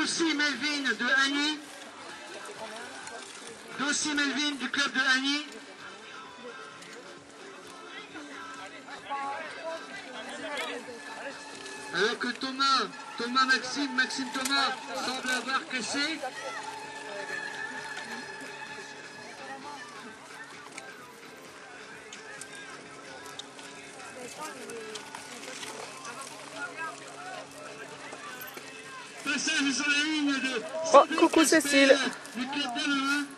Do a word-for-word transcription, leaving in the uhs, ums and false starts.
Dossi Melvin de Agny. Dossi Melvin du club de Agny. Alors que Thomas, Thomas Maxime, Maxime Thomas semble avoir cassé. Passage sur la ligne de... Oh, coucou Cécile. Du club d'Amelin.